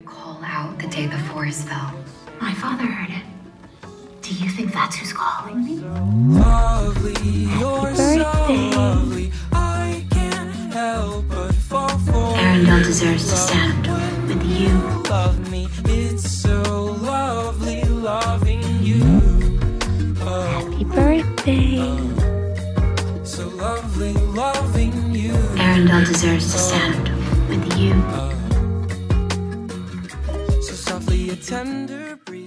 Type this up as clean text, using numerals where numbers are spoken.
call out the day the forest fell. My father heard it. Do you think that's who's calling me? Lovely, you're so birthday. lovely. I can't help but fall for Arendelle deserves to stand with you. love me. It's so lovely loving you. Happy birthday. So lovely loving you. Arendelle deserves to stand with you. So softly a tender breeze.